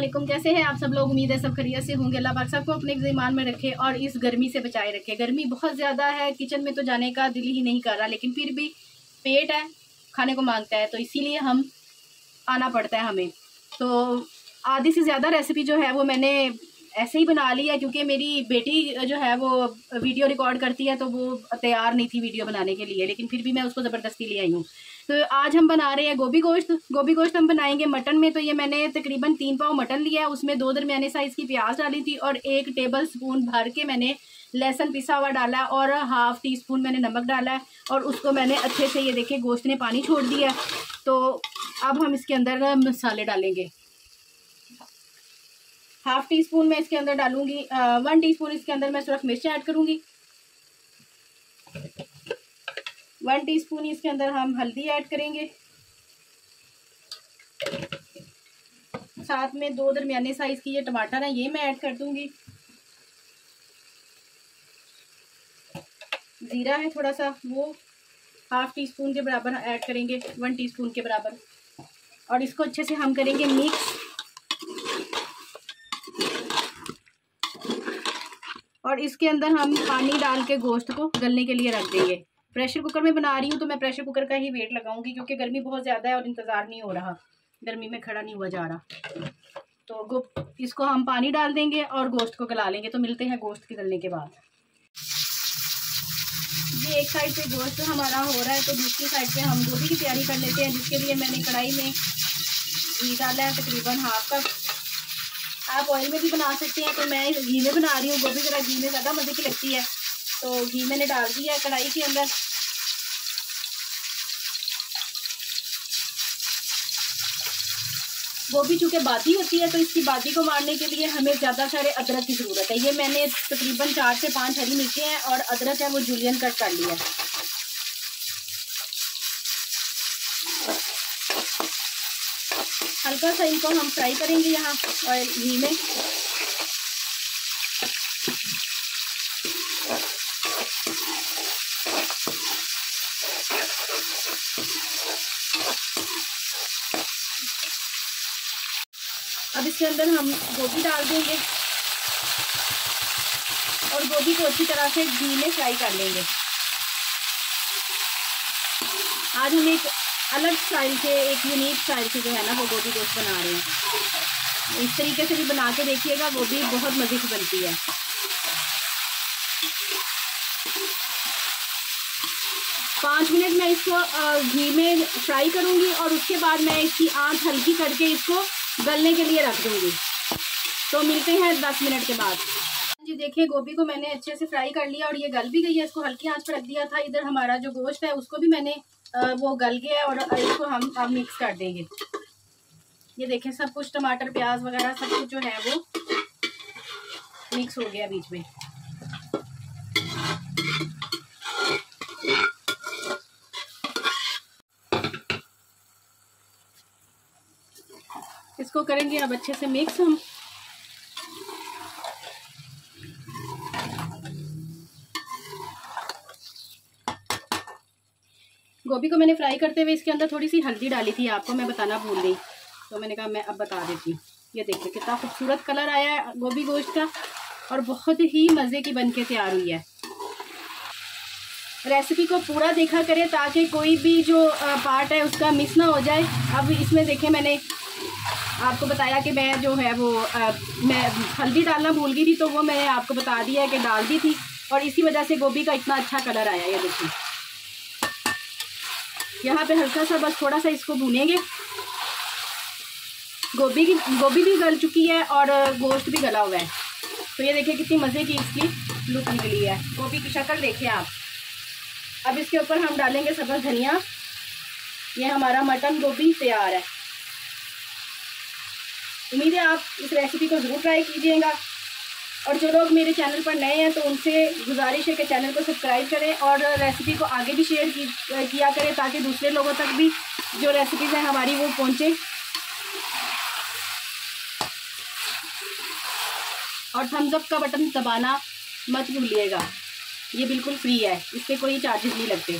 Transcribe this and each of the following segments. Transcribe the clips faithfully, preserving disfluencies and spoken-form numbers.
वालेकुम। कैसे हैं आप सब लोग? उम्मीद है सब खैरियत से होंगे। अल्लाह पाक सबको अपने ईमान में रखे और इस गर्मी से बचाए रखे। गर्मी बहुत ज़्यादा है, किचन में तो जाने का दिल ही नहीं कर रहा, लेकिन फिर भी पेट है, खाने को मांगता है, तो इसीलिए हम आना पड़ता है हमें। तो आधी से ज़्यादा रेसिपी जो है वो मैंने ऐसे ही बना ली है, क्योंकि मेरी बेटी जो है वो वीडियो रिकॉर्ड करती है, तो वो तैयार नहीं थी वीडियो बनाने के लिए, लेकिन फिर भी मैं उसको ज़बरदस्ती ले आई हूँ। तो आज हम बना रहे हैं गोभी गोश्त। गोभी गोश्त हम बनाएंगे मटन में। तो ये मैंने तकरीबन तीन पाव मटन लिया है, उसमें दो दरमियाने साइज़ की प्याज डाली थी और एक टेबल स्पून भर के मैंने लहसुन पिसा हुआ डाला है और हाफ़ टी स्पून मैंने नमक डाला है और उसको मैंने अच्छे से, ये देखिए गोश्त ने पानी छोड़ दिया है। तो अब हम इसके अंदर मसाले डालेंगे। हाफ़ टी स्पून मैं इसके अंदर डालूंगी, वन टी स्पून इसके अंदर मैं सिर्फ मिर्च ऐड करूंगी। वन टीस्पून इसके अंदर हम हल्दी ऐड करेंगे। साथ में दो दरमियाने साइज की ये टमाटर है, ये मैं ऐड कर दूंगी। जीरा है थोड़ा सा, वो हाफ टी स्पून के बराबर ऐड करेंगे, वन टीस्पून के बराबर। और इसको अच्छे से हम करेंगे मिक्स। और इसके अंदर हम पानी डाल के गोश्त को गलने के लिए रख देंगे। प्रेशर कुकर में बना रही हूँ तो मैं प्रेशर कुकर का ही वेट लगाऊंगी, क्योंकि गर्मी बहुत ज़्यादा है और इंतज़ार नहीं हो रहा, गर्मी में खड़ा नहीं हुआ जा रहा। तो गो इसको हम पानी डाल देंगे और गोश्त को गला लेंगे। तो मिलते हैं गोश्त के गलने के बाद। ये एक साइड पे गोश्त हमारा हो रहा है, तो दूसरी साइड पे हम गोभी की तैयारी कर लेते हैं, जिसके लिए मैंने कढ़ाई में घी डाला है तकरीबन हाफ कप। आप ऑयल में भी बना सकते हैं, तो मैं घी में बना रही हूँ। गोभी ज़रा घी में ज़्यादा मज़े की लगती है, तो घी मैंने डाल दिया है कढ़ाई के अंदर। गोभी चूँकि बादी होती है, तो इसकी बादी को मारने के लिए हमें ज़्यादा सारे अदरक की ज़रूरत है। ये मैंने तकरीबन चार से पाँच हरी मिर्चें हैं और अदरक है वो जूलियन कट कर लिया है। हल्का सा इनको हम फ्राई करेंगे यहाँ ऑयल घी में। अब इसके अंदर हम गोभी डाल देंगे और गोभी को अच्छी तरह से घी में फ्राई कर लेंगे। आज हम एक अलग स्टाइल से, एक यूनिक स्टाइल से जो है ना वो गोभी गोश्त बना रहे हैं। इस तरीके से भी बना के देखिएगा, गोभी बहुत मज़े की बनती है। पाँच मिनट मैं इसको घी में फ्राई करूँगी और उसके बाद मैं इसकी आंच हल्की करके इसको गलने के लिए रख दूँगी। तो मिलते हैं दस मिनट के बाद। जी देखिए, गोभी को मैंने अच्छे से फ्राई कर लिया और ये गल भी गई है। इसको हल्की आंच पर रख दिया था। इधर हमारा जो गोश्त है उसको भी मैंने वो गल गया है और इसको हम अब मिक्स कर देंगे। ये देखें, सब कुछ टमाटर प्याज वगैरह सब कुछ जो है वो मिक्स हो गया बीच में। इसको करेंगे अब अच्छे से मिक्स हम। गोभी को मैंने फ्राई करते हुए इसके अंदर थोड़ी सी हल्दी डाली थी, आपको मैं बताना भूल गई, तो मैंने कहा मैं अब बता देती हूँ। ये देखिए कितना खूबसूरत कलर आया है गोभी गोश्त का और बहुत ही मज़े की बनके तैयार हुई है। रेसिपी को पूरा देखा करें ताकि कोई भी जो पार्ट है उसका मिस ना हो जाए। अब इसमें देखें, मैंने आपको बताया कि मैं जो है वो आ, मैं हल्दी डालना भूल गई थी, तो वो मैंने आपको बता दिया है कि डाल दी थी और इसी वजह से गोभी का इतना अच्छा कलर आया। ये देखिए, यहाँ पे हल्का सा बस थोड़ा सा इसको भूनेंगे। गोभी की गोभी भी गल चुकी है और गोश्त भी गला हुआ है। तो ये देखिए कितनी मज़े की इसकी लुक निकली है। गोभी की शक्ल देखिए आप। अब इसके ऊपर हम डालेंगे सब्ज़ धनिया। ये हमारा मटन गोभी तैयार है। उम्मीद है आप इस रेसिपी को ज़रूर ट्राई कीजिएगा। और जो लोग मेरे चैनल पर नए हैं तो उनसे गुजारिश है कि चैनल को सब्सक्राइब करें और रेसिपी को आगे भी शेयर की, किया करें, ताकि दूसरे लोगों तक भी जो रेसिपीज़ हैं हमारी वो पहुँचे। और थम्स अप का बटन दबाना मत भूलिएगा, ये बिल्कुल फ्री है, इस पर कोई चार्जेस नहीं लगते।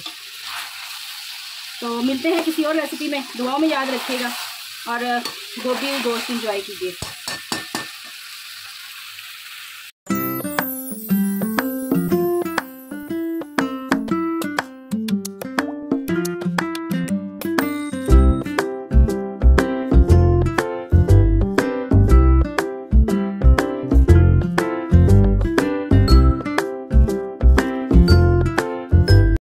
तो मिलते हैं किसी और रेसिपी में। दुआओं में याद रखिएगा और गोभी गोश्त एंजॉय कीजिए।